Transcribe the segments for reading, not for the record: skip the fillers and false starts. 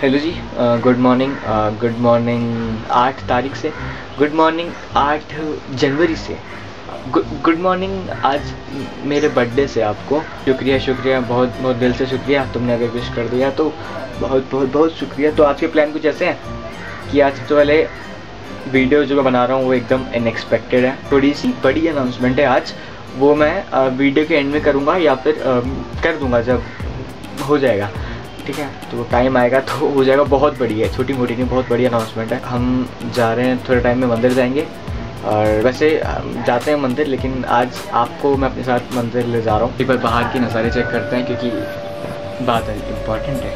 Hello जी, good morning. Good morning 8 तारीख से, गुड मॉर्निंग 8 जनवरी से, गुड मॉर्निंग आज मेरे बर्थडे से। आपको शुक्रिया, बहुत बहुत दिल से शुक्रिया। तुमने अगर विश कर दिया तो बहुत बहुत बहुत शुक्रिया। तो आज के प्लान कुछ ऐसे हैं कि आज सबसे पहले वीडियो जो मैं बना रहा हूँ वो एकदम अनएक्सपेक्टेड है। थोड़ी सी बड़ी अनाउंसमेंट है आज, वो मैं वीडियो के एंड में करूँगा या फिर कर दूँगा जब हो जाएगा, ठीक है। तो टाइम आएगा तो हो जाएगा। बहुत बड़ी है, छोटी मोटी नहीं, बहुत बड़ी अनाउंसमेंट है। हम जा रहे हैं, थोड़े टाइम में मंदिर जाएंगे। और वैसे जाते हैं मंदिर, लेकिन आज आपको मैं अपने साथ मंदिर ले जा रहा हूँ। एक बार बाहर की नज़ारे चेक करते हैं क्योंकि बात है इम्पॉर्टेंट है।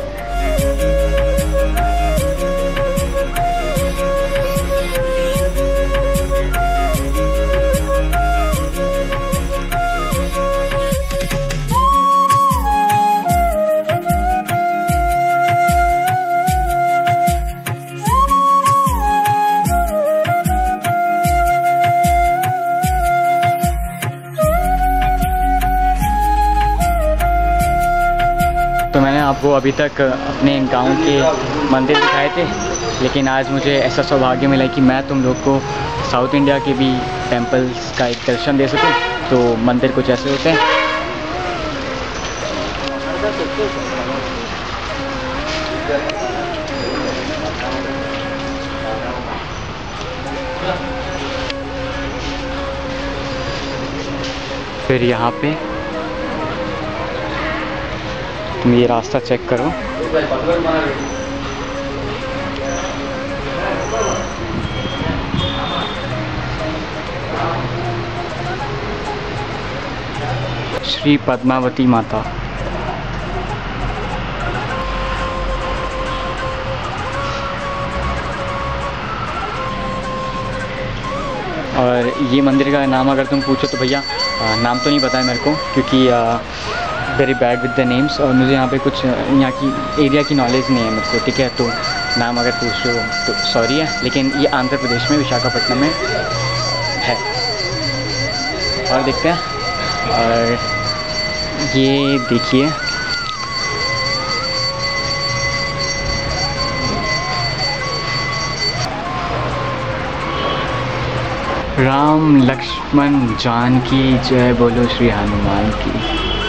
तो मैंने आपको अभी तक अपने गांव के मंदिर दिखाए थे, लेकिन आज मुझे ऐसा सौभाग्य मिला कि मैं तुम लोग को साउथ इंडिया के भी टेंपल्स का एक दर्शन दे सकूं। तो मंदिर कुछ ऐसे होते हैं। फिर यहाँ पे तुम ये रास्ता चेक करो। श्री पद्मावती माता। और ये मंदिर का नाम अगर तुम पूछो तो भैया नाम तो नहीं पता है मेरे को, क्योंकि very bad with the names, और मुझे यहाँ पे कुछ यहाँ की एरिया की नॉलेज नहीं है मेरे को, ठीक है। तो नाम अगर पूछ रहे हो तो सॉरी है, लेकिन ये आंध्र प्रदेश में विशाखापट्टनम में है। और देखते हैं, और ये देखिए राम लक्ष्मण जानकी जय बोलो श्री हनुमान की।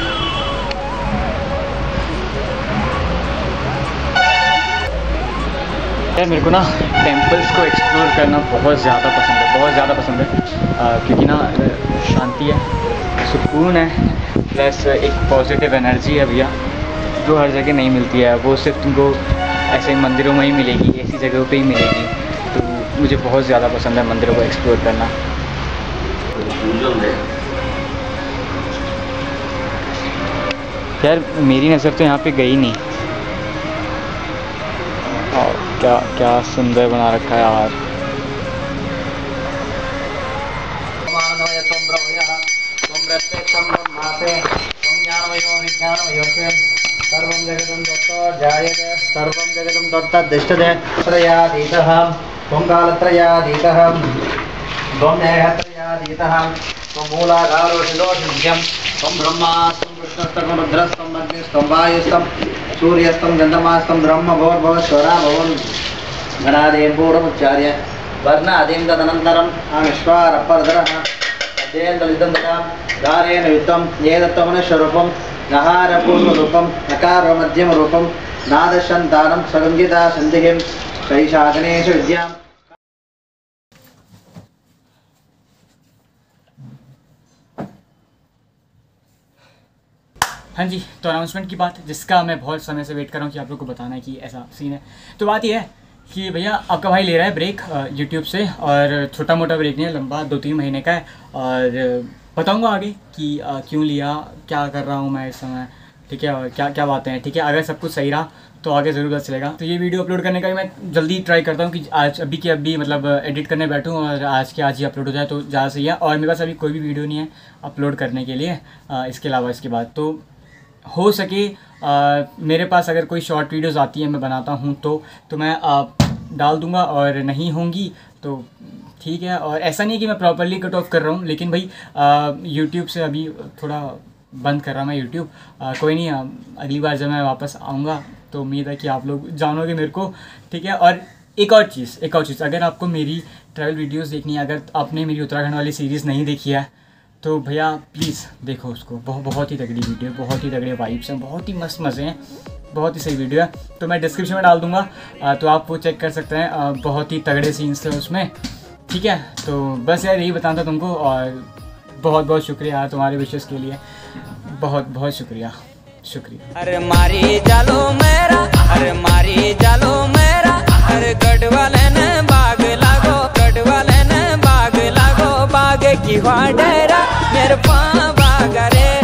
मेरे को ना टेंपल्स को एक्सप्लोर करना बहुत ज़्यादा पसंद है, क्योंकि ना शांति है, सुकून है, प्लस एक पॉजिटिव एनर्जी है भैया, जो हर जगह नहीं मिलती है। वो सिर्फ तुमको ऐसे मंदिरों में ही मिलेगी, ऐसी जगहों पे ही मिलेगी। तो मुझे बहुत ज़्यादा पसंद है मंदिरों को एक्सप्लोर करना। यार मेरी नज़र तो यहाँ पे गई नहीं। और क्या सुंदर बना रखा है यार। सर्वं जगतं तत्तद्दिष्टते त्रयातीतः त्वंकालत्रयातीतः त्वमेहत्रयातीतः त्वमूलाधारो शिरोषिभ्यं त्वं ब्रह्मास्तं विष्णुस्तं रुद्रस्तं अग्निस्तं वायुस्तं सूर्यस्तं गन्धमास्तं ब्रह्म भवस्वरा भवन घनादेव पूर्वमुच्चार्य वर्णादेव तदनन्तरम् अविश्वारपरधरः अध्ययनदलितं तथा धारेण युक्तं येदत्तमनुष्यरूपं नहारपूर्वरूपं नकारमध्यमरूपं नादशन्तानं सगङ्गिता सन्धिं शैशागणेश विद्याम्। हाँ जी, तो अनाउंसमेंट की बात जिसका मैं बहुत समय से वेट कर रहा हूँ कि आप लोग को बताना है कि ऐसा सीन है। तो बात यह है कि भैया आपका भाई ले रहा है ब्रेक यूट्यूब से, और छोटा मोटा ब्रेक नहीं है, लंबा 2-3 महीने का है। और बताऊँगा आगे कि क्यों लिया, क्या कर रहा हूँ मैं इस समय, ठीक है, और क्या क्या बातें हैं, ठीक है। अगर सब कुछ सही रहा तो आगे ज़रूर पता चलेगा। तो ये वीडियो अपलोड करने का भी मैं जल्दी ट्राई करता हूँ कि आज अभी के अभी मतलब एडिट करने बैठूँ और आज के आज ही अपलोड हो जाए तो ज़्यादा सही है। और मेरे पास अभी कोई भी वीडियो नहीं है अपलोड करने के लिए इसके अलावा। इसके बाद तो हो सके मेरे पास अगर कोई शॉर्ट वीडियोस आती है मैं बनाता हूँ तो मैं डाल दूँगा, और नहीं होंगी तो ठीक है। और ऐसा नहीं है कि मैं प्रॉपरली कट ऑफ कर रहा हूँ, लेकिन भाई यूट्यूब से अभी थोड़ा बंद कर रहा मैं यूट्यूब। कोई नहीं, अगली बार जब मैं वापस आऊँगा तो उम्मीद है कि आप लोग जानोगे मेरे को, ठीक है। और एक और चीज़, अगर आपको मेरी ट्रैवल वीडियोस देखनी है, अगर आपने मेरी उत्तराखंड वाली सीरीज़ नहीं देखी है तो भैया प्लीज़ देखो उसको। बहुत ही तगड़ी वीडियो, बहुत ही तगड़े वाइब्स हैं, बहुत ही मस्त मज़े हैं, बहुत ही सही वीडियो है। तो मैं डिस्क्रिप्शन में डाल दूँगा, तो आप वो चेक कर सकते हैं। बहुत ही तगड़े सीन्स थे उसमें, ठीक है। तो बस यार यही बताना था तुमको, और बहुत बहुत शुक्रिया तुम्हारे विशेष के लिए, बहुत बहुत शुक्रिया। अरे मारी जालो मेरा, अरे मारी जालो मेरा, अरे गढ़वाले ने बाग लागो, गढ़वाले ने बाग लागो, बाग की डेरा मेरे पाँव बाग रे।